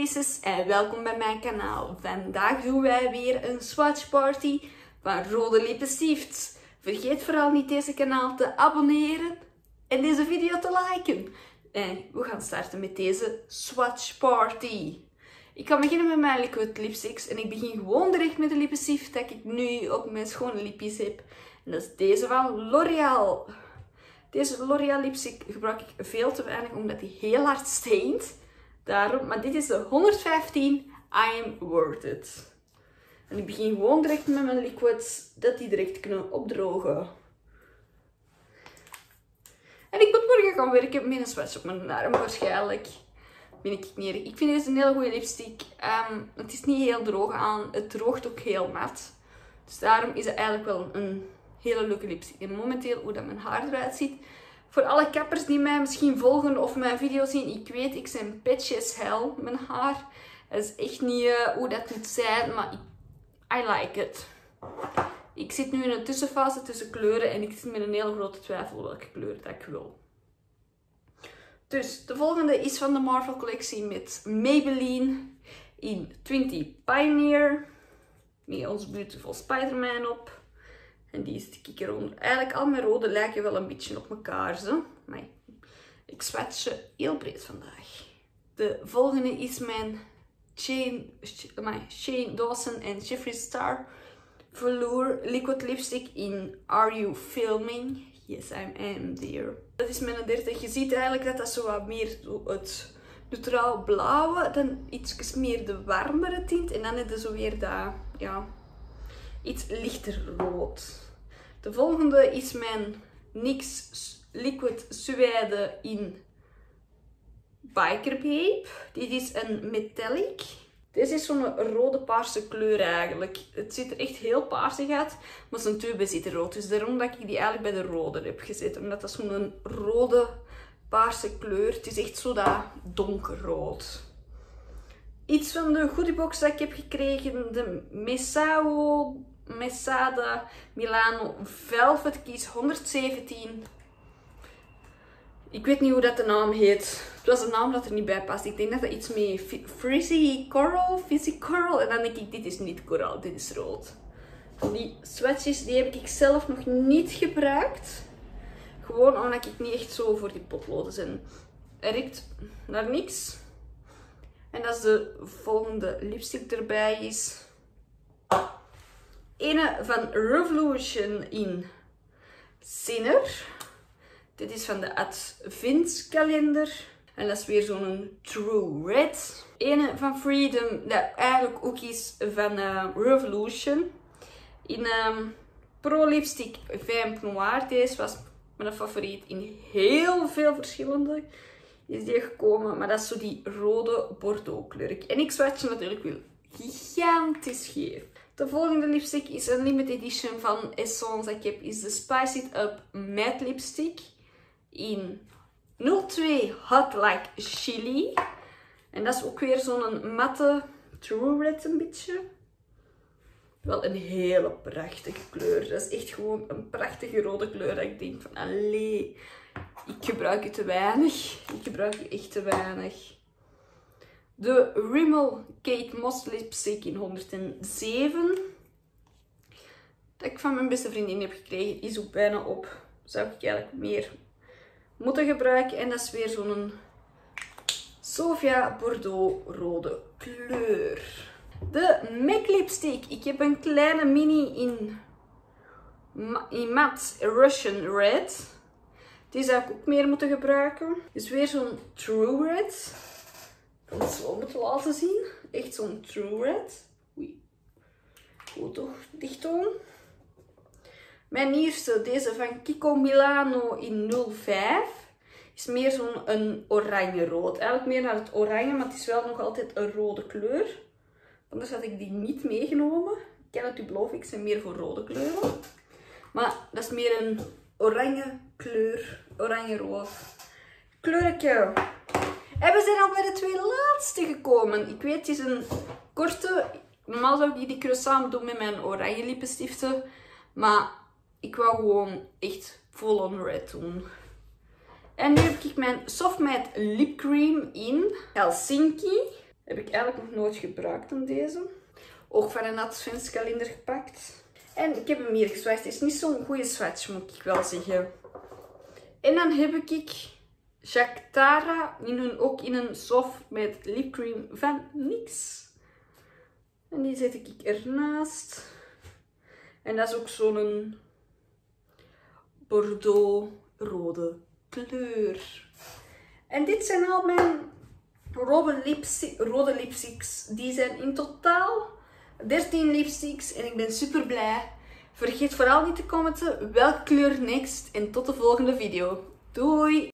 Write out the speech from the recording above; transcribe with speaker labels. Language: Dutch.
Speaker 1: Lises en welkom bij mijn kanaal. Vandaag doen wij weer een swatch party van rode lippenstift. Vergeet vooral niet deze kanaal te abonneren en deze video te liken. En we gaan starten met deze swatch party. Ik ga beginnen met mijn liquid lipsticks en ik begin gewoon direct met de lippenstift dat ik nu op mijn schone lipjes heb. En dat is deze van L'Oréal. Deze L'Oréal lipstick gebruik ik veel te weinig omdat die heel hard steent. Daarom, maar dit is de 115 I Am Worth It. En ik begin gewoon direct met mijn liquids, dat die direct kunnen opdrogen. En ik moet morgen gaan werken met een swatch op mijn arm waarschijnlijk. Ben ik neer. Ik vind deze een hele goede lipstick. Het is niet heel droog aan, het droogt ook heel mat. Dus daarom is het eigenlijk wel een hele leuke lipstick. En momenteel, hoe dat mijn haar eruit ziet. Voor alle kappers die mij misschien volgen of mijn video zien, ik weet, ik ben patchy as hell, mijn haar. Dat is echt niet hoe dat moet zijn, maar I like it. Ik zit nu in een tussenfase tussen kleuren en ik zit met een hele grote twijfel welke kleur dat ik wil. Dus de volgende is van de Marvel collectie met Maybelline in 20 Pioneer. Met ons Beautiful Spider-Man op. En die stik ik eronder. Eigenlijk al mijn rode lijken wel een beetje op elkaar. Zo. Maar ik swatch ze heel breed vandaag. De volgende is mijn Shane Dawson en Jeffree Star Velour Liquid Lipstick in Are You Filming? Yes, I am there. Dat is mijn 30. Je ziet eigenlijk dat zo wat meer het neutraal blauwe, dan iets meer de warmere tint. En dan heb je zo weer dat, ja, iets lichter rood. De volgende is mijn NYX Liquid Suède in Biker Babe. Dit is een metallic. Deze is zo'n rode paarse kleur eigenlijk. Het ziet er echt heel paarsig uit, maar zijn tube zit er rood. Dus daarom dat ik die eigenlijk bij de rode heb gezet. Omdat dat zo'n rode paarse kleur. Het is echt zo dat donkerrood. Iets van de goodiebox dat ik heb gekregen. De Mesada Milano Velvet Kiss 117. Ik weet niet hoe dat de naam heet. Het was een naam dat er niet bij past. Ik denk dat dat iets met Frizzy Coral. En dan denk ik, dit is niet coral, dit is rood. Die swatches die heb ik zelf nog niet gebruikt. Gewoon omdat ik niet echt zo voor die potloden ben. Er riekt naar niks. En als de volgende lipstick erbij is. Ene van Revolution in Sinner. Dit is van de Adventskalender. En dat is weer zo'n True Red. Ene van Freedom, dat eigenlijk ook is van Revolution. In Pro Lipstick Vamp Noir. Deze was mijn favoriet in heel veel verschillende. Is die gekomen, maar dat is zo die rode Bordeaux kleur. En ik swatch natuurlijk wel gigantisch geef. De volgende lipstick is een limited edition van Essence dat ik heb. Is de Spice It Up Matte Lipstick. In 02 Hot Like Chili. En dat is ook weer zo'n matte True Red een beetje. Wel een hele prachtige kleur. Dat is echt gewoon een prachtige rode kleur. Dat ik denk van, allee, ik gebruik het te weinig. Ik gebruik het echt te weinig. De Rimmel Kate Moss Lipstick in 107. Dat ik van mijn beste vriendin heb gekregen. Is ook bijna op. Zou ik eigenlijk meer moeten gebruiken. En dat is weer zo'n Sofia Bordeaux rode kleur. De MAC lipstick. Ik heb een kleine mini in matte Russian Red. Die zou ik ook meer moeten gebruiken. Het is weer zo'n True Red. Ik kan het zo moeten laten zien. Echt zo'n True Red. Oei. Goed toch dicht doen. Mijn eerste, deze van Kiko Milano in 05. Is meer zo'n oranje-rood. Eigenlijk meer naar het oranje, maar het is wel nog altijd een rode kleur. Anders had ik die niet meegenomen. Ik kan het u beloven, ik ben meer voor rode kleuren. Maar dat is meer een oranje kleur. Oranje-rood kleurtje. En we zijn al bij de twee laatste gekomen. Ik weet, het is een korte. Normaal zou ik die kunnen samen doen met mijn oranje lippenstiften. Maar ik wou gewoon echt full-on red doen. En nu heb ik mijn Soft Matte Lip Cream in Helsinki. Heb ik eigenlijk nog nooit gebruikt dan deze. Ook van een adventskalender gepakt. En ik heb hem hier geswatcht. Het is niet zo'n goede swatch, moet ik wel zeggen. En dan heb ik Jacques Tara, ook in een soft met lipcream van NYX. En die zet ik ernaast. En dat is ook zo'n bordeaux-rode kleur. En dit zijn al mijn rode lipsticks. Die zijn in totaal 13 lipsticks en ik ben super blij. Vergeet vooral niet te commenten welke kleur next en tot de volgende video. Doei!